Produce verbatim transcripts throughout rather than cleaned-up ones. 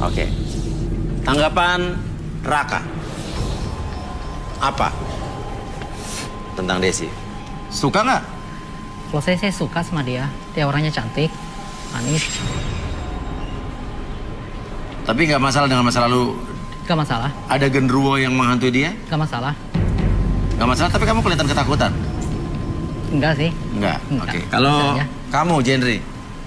Oke. Tanggapan Raka. Apa? Tentang Desi. Suka nggak? Kalau saya, saya suka sama dia. Dia orangnya cantik, manis. Tapi nggak masalah dengan masa lalu? Gak masalah. Ada genderuwo yang menghantui dia? Gak masalah. Nggak masalah, tapi kamu kelihatan ketakutan? Enggak sih. Enggak? Enggak. Oke. Kalau kamu, Jenry?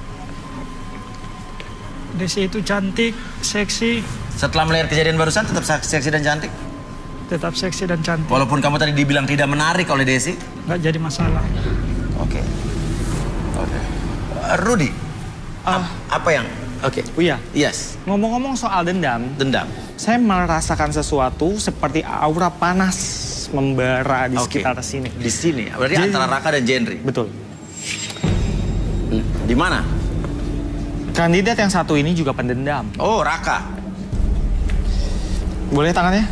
Desi itu cantik, seksi. Setelah melihat kejadian barusan, tetap seksi dan cantik? Tetap seksi dan cantik. Walaupun kamu tadi dibilang tidak menarik oleh Desi? Nggak jadi masalah. Oke. Oke. Uh, Rudy? Uh, apa yang? Oke. Oh iya? Yes. Ngomong-ngomong soal dendam. Dendam. Saya merasakan sesuatu seperti aura panas membara di okay. sekitar sini. Di sini? Berarti Jadi, antara Raka dan Jenry? Betul. Hmm. Di mana? Kandidat yang satu ini juga pendendam. Oh, Raka. Boleh tangannya?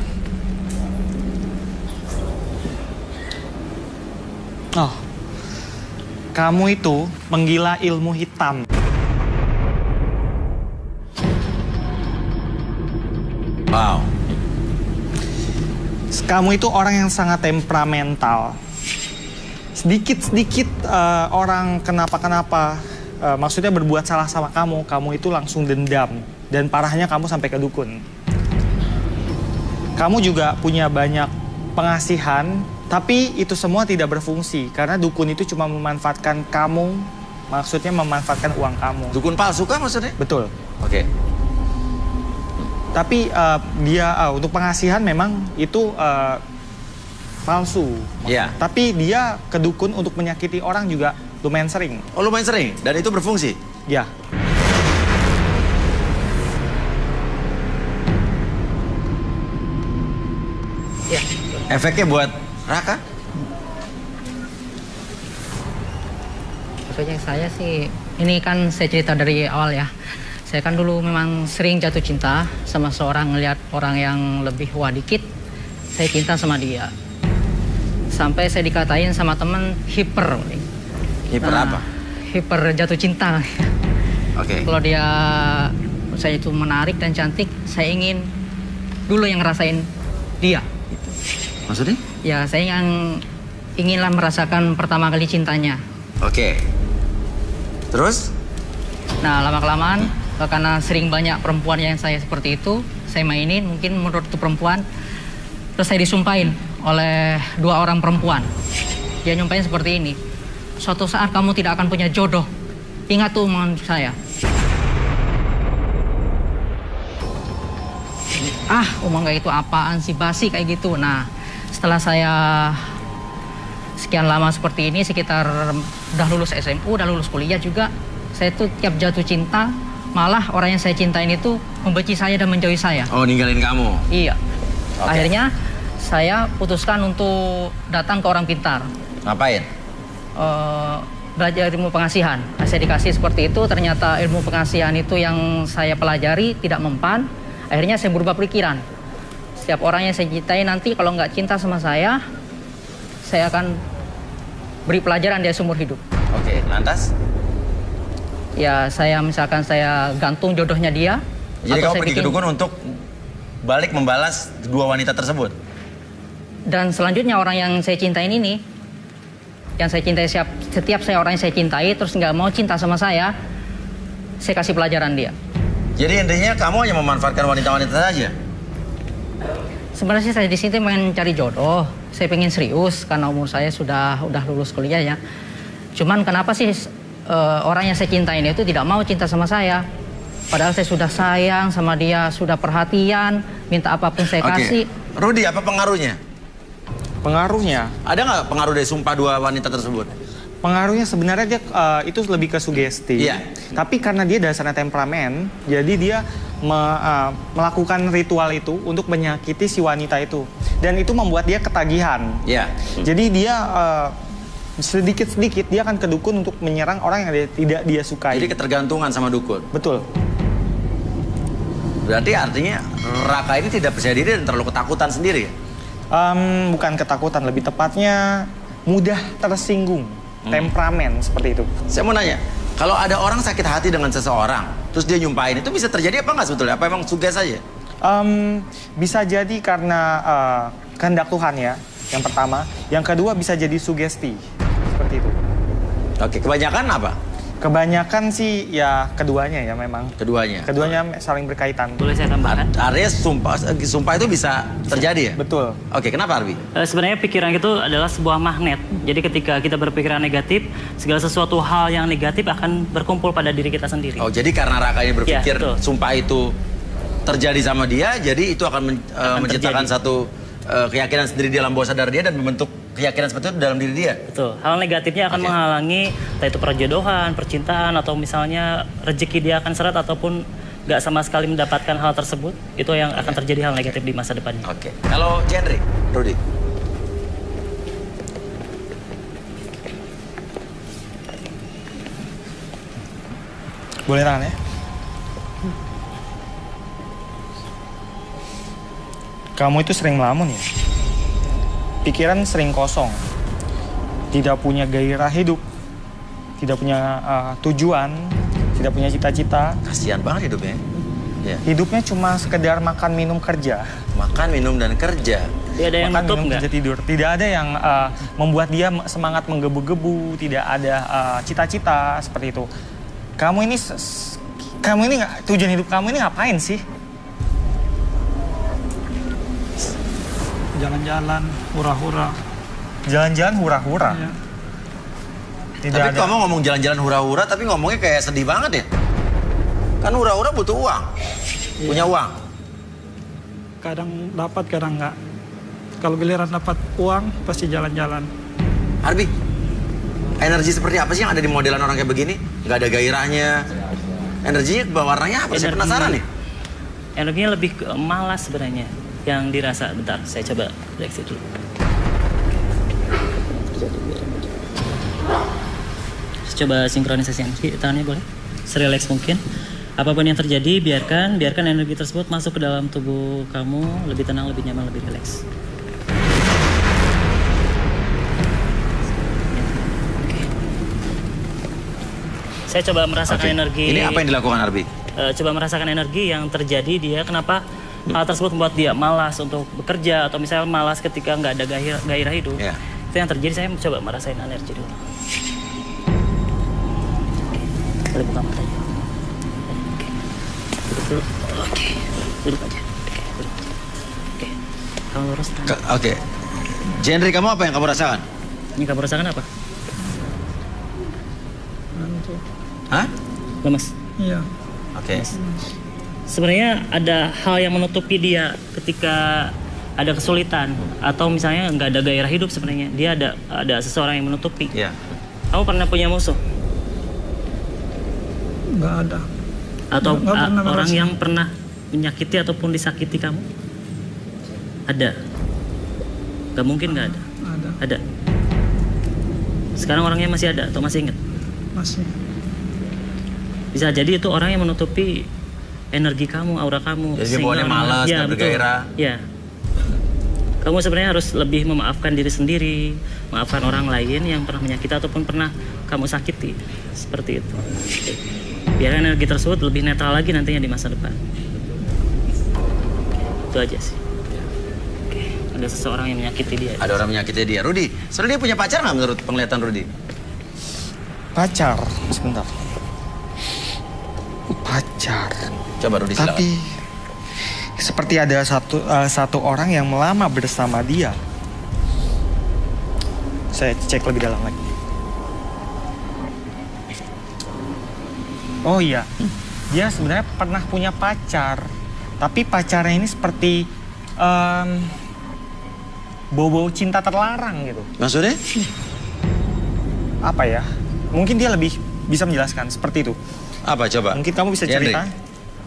Oh. Kamu itu menggila ilmu hitam. Wow. Kamu itu orang yang sangat temperamental. Sedikit-sedikit uh, orang kenapa-kenapa, uh, maksudnya berbuat salah sama kamu, kamu itu langsung dendam. Dan parahnya kamu sampai ke dukun. Kamu juga punya banyak pengasihan, tapi itu semua tidak berfungsi. Karena dukun itu cuma memanfaatkan kamu, maksudnya memanfaatkan uang kamu. Dukun palsu kan maksudnya? Betul. Oke. Okay. Tapi uh, dia uh, untuk pengasihan memang itu uh, palsu. Iya. Yeah. Tapi dia ke dukun untuk menyakiti orang juga lumayan sering. Oh, lumayan sering? Dan itu berfungsi? Ya. Ya. Efeknya buat Raka? Maksudnya saya sih, ini kan saya cerita dari awal ya. Saya kan dulu memang sering jatuh cinta sama seorang, ngelihat orang yang lebih tua dikit, saya cinta sama dia. Sampai saya dikatain sama teman hiper. Hiper nah, apa? Hiper jatuh cinta. Oke. Okay. Kalau dia, saya itu menarik dan cantik, saya ingin dulu yang ngerasain dia. Maksudnya? Ya, saya yang inginlah merasakan pertama kali cintanya. Oke. Okay. Terus? Nah, lama-kelamaan, karena sering banyak perempuan yang saya seperti itu, saya mainin, mungkin menurut itu perempuan, terus saya disumpahin oleh dua orang perempuan. Dia nyumpahin seperti ini, suatu saat kamu tidak akan punya jodoh, ingat tuh omongan saya. Ah, omong kayak itu apaan sih, basi kayak gitu. Nah, setelah saya sekian lama seperti ini, sekitar udah lulus S M U, udah lulus kuliah juga, saya tuh tiap jatuh cinta, malah orang yang saya cintain itu membenci saya dan menjauhi saya. Oh, ninggalin kamu? Iya. Okay. Akhirnya saya putuskan untuk datang ke orang pintar. Ngapain? Uh, belajar ilmu pengasihan. Nah, saya dikasih seperti itu, ternyata ilmu pengasihan itu yang saya pelajari tidak mempan. Akhirnya saya berubah pikiran. Setiap orang yang saya cintai nanti kalau nggak cinta sama saya, saya akan beri pelajaran dia seumur hidup. Oke, lantas? Ya, saya misalkan saya gantung jodohnya dia. Jadi atau kamu saya pergi bikin... ke dukun untuk balik membalas dua wanita tersebut? Dan selanjutnya orang yang saya cintain ini, yang saya cintai siap, setiap saya orang yang saya cintai terus nggak mau cinta sama saya, saya kasih pelajaran dia. Jadi intinya kamu hanya memanfaatkan wanita-wanita saja? Sebenarnya saya di sini pengen cari jodoh. Saya pengen serius karena umur saya sudah udah lulus kuliah ya. Cuman kenapa sih uh, orang yang saya cintain itu tidak mau cinta sama saya? Padahal saya sudah sayang sama dia, sudah perhatian, minta apapun saya kasih. Oke. Rudy, apa pengaruhnya? Pengaruhnya? Ada nggak pengaruh dari sumpah dua wanita tersebut? Pengaruhnya sebenarnya dia uh, itu lebih ke sugesti. Iya. Tapi karena dia dasarnya temperamen, jadi dia me, uh, melakukan ritual itu untuk menyakiti si wanita itu. Dan itu membuat dia ketagihan. Iya. Jadi dia uh, sedikit-sedikit dia akan ke dukun untuk menyerang orang yang dia, tidak dia sukai. Jadi ketergantungan sama dukun? Betul. Berarti artinya Raka ini tidak percaya diri dan terlalu ketakutan sendiri ya? Um, bukan ketakutan, lebih tepatnya mudah tersinggung. Hmm. Temperamen seperti itu. Saya mau nanya, Kalau ada orang sakit hati dengan seseorang, terus dia nyumpahin, itu bisa terjadi apa nggak sebetulnya? Apa emang suges saja? Um, bisa jadi karena uh, kehendak Tuhan ya, yang pertama. Yang kedua bisa jadi sugesti, seperti itu. Oke, kebanyakan apa? Kebanyakan sih ya keduanya ya memang. Keduanya? Keduanya saling berkaitan. Boleh saya tambahkan? Aries sumpah, sumpah itu bisa terjadi ya? Betul. Oke, kenapa Arbi? E, sebenarnya pikiran itu adalah sebuah magnet. Jadi ketika kita berpikiran negatif, segala sesuatu hal yang negatif akan berkumpul pada diri kita sendiri. Oh, jadi karena Raka ini berpikir Ya, sumpah itu terjadi sama dia, jadi itu akan, men, akan uh, menciptakan terjadi. satu uh, keyakinan sendiri di alam bawah sadar dia dan membentuk keyakinan seperti itu dalam diri dia. Betul. Hal negatifnya akan okay. menghalangi entah itu perjodohan, percintaan, atau misalnya rezeki dia akan seret ataupun nggak sama sekali mendapatkan hal tersebut. Itu yang akan terjadi hal negatif di masa depannya. Oke. Okay. Kalau genre, Rudy? Boleh tangan ya? Kamu itu sering melamun ya? Pikiran sering kosong, tidak punya gairah hidup, tidak punya uh, tujuan, tidak punya cita-cita. Kasihan banget hidupnya. Ya. Hidupnya cuma sekedar makan, minum, kerja. Makan, minum, dan kerja. Tidak ada yang makan, nutup minum, nggak? Kerja, tidur. Tidak ada yang uh, membuat dia semangat menggebu-gebu. Tidak ada uh, cita-cita seperti itu. Kamu ini, kamu ini nggak, tujuan hidup kamu ini ngapain sih? Jalan-jalan, hura-hura. Jalan-jalan hura-hura. Ya. Tidak tapi ada. kamu ngomong jalan-jalan hura-hura, tapi ngomongnya kayak sedih banget ya. Kan hura-hura butuh uang, Ya. punya uang. Kadang dapat, kadang enggak. Kalau giliran dapat uang, pasti jalan-jalan. Arbi, energi seperti apa sih yang ada di modelan orang kayak begini? Nggak ada gairahnya. Energinya warnanya apa? Saya Energi- penasaran nih. Energinya lebih ke malas sebenarnya yang dirasa. Bentar, saya coba reaksi dulu. Coba sinkronisasi energi, tangannya boleh? Serelax mungkin. Apapun yang terjadi, biarkan, biarkan energi tersebut masuk ke dalam tubuh kamu, lebih tenang, lebih nyaman, lebih rileks. Oke. Saya coba merasakan Oke. energi. Ini apa yang dilakukan Arbi? Uh, coba merasakan energi yang terjadi dia. Kenapa hal tersebut membuat dia malas untuk bekerja atau misalnya malas ketika nggak ada gairah, gairah hidup. Yeah. Itu yang terjadi. Saya coba merasain energi dulu. Boleh buka matanya. Oke. Duduk dulu. Oke. Duduk aja. Oke. Duduk aja. Oke. Kamu lurus. Ke- Oke. Okay. Genre kamu apa yang kamu rasakan? Ini kamu rasakan apa? Ngantuk. Hah? Lemes. Iya. Oke. Okay. Sebenarnya ada hal yang menutupi dia ketika ada kesulitan atau misalnya nggak ada gairah hidup sebenarnya. Dia ada ada seseorang yang menutupi. Iya. Kamu pernah punya musuh? Nggak ada. Atau Nggak- nggak a- pernah orang merasa. yang pernah menyakiti ataupun disakiti kamu? Ada? Gak mungkin nggak ada. Ada. Ada. Sekarang orangnya masih ada atau masih ingat? Masih. Bisa jadi itu orang yang menutupi energi kamu, aura kamu. Jadi dia sehingga bawaannya orang- malas, Ya, nggak betul. bergairah. Ya. Kamu sebenarnya harus lebih memaafkan diri sendiri, maafkan orang lain yang pernah menyakiti ataupun pernah kamu sakiti. Seperti itu. Biar energi tersebut lebih netral lagi nantinya di masa depan. Itu aja sih. Oke, ada seseorang yang menyakiti dia. Ada orang menyakiti dia. Rudy, sebenarnya dia punya pacar nggak menurut penglihatan Rudy? Pacar, sebentar. Pacar. Coba Rudy silakan. Tapi seperti ada satu uh, satu orang yang lama bersama dia. Saya cek lebih dalam lagi. Oh iya, dia sebenarnya pernah punya pacar, tapi pacarnya ini seperti um, bau-bau cinta terlarang gitu. Maksudnya? Apa ya? Mungkin dia lebih bisa menjelaskan seperti itu. Apa coba? Mungkin kamu bisa Henry. cerita.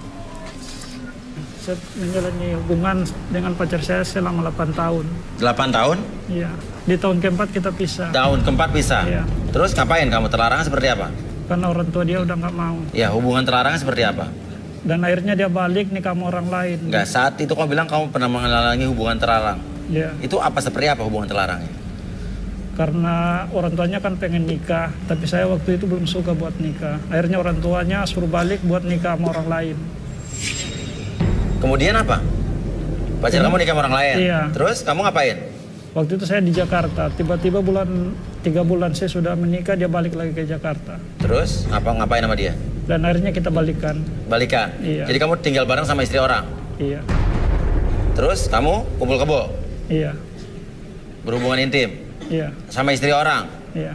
Saya menjalani hubungan dengan pacar saya selama delapan tahun. delapan tahun? Iya. Di tahun keempat kita pisah. Tahun keempat pisah? Iya. Terus ngapain kamu? Terlarang seperti apa? Karena orang tua dia udah nggak mau. Ya, hubungan terlarang seperti apa? Dan akhirnya dia balik nikah sama orang lain. Enggak, saat itu kamu bilang kamu pernah mengalami hubungan terlarang. Iya. Itu apa, seperti apa hubungan terlarangnya? Karena orang tuanya kan pengen nikah, tapi saya waktu itu belum suka buat nikah. Akhirnya orang tuanya suruh balik buat nikah sama orang lain. Kemudian apa? Pacar kamu nikah sama orang lain? Iya. Terus kamu ngapain? Waktu itu saya di Jakarta, tiba-tiba bulan tiga bulan saya sudah menikah, dia balik lagi ke Jakarta. Terus apa ngapain sama dia? Dan akhirnya kita balikan. Balikan? Iya. Jadi kamu tinggal bareng sama istri orang? Iya. Terus kamu kumpul kebo? Iya. Berhubungan intim? Iya. Sama istri orang? Iya.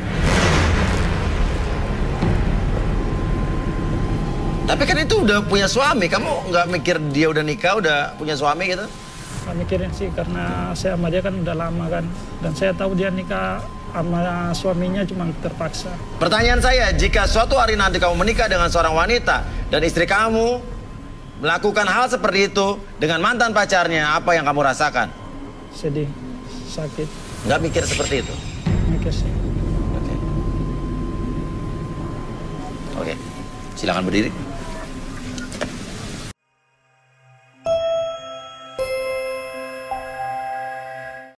Tapi kan itu udah punya suami, kamu nggak mikir dia udah nikah, udah punya suami gitu? Saya mikirin sih, karena saya sama dia kan udah lama kan. Dan saya tahu dia nikah sama suaminya cuma terpaksa. Pertanyaan saya, jika suatu hari nanti kamu menikah dengan seorang wanita dan istri kamu melakukan hal seperti itu dengan mantan pacarnya, apa yang kamu rasakan? Sedih, sakit, Nggak mikir seperti itu? mikir sih. Oke. Oke, silakan berdiri.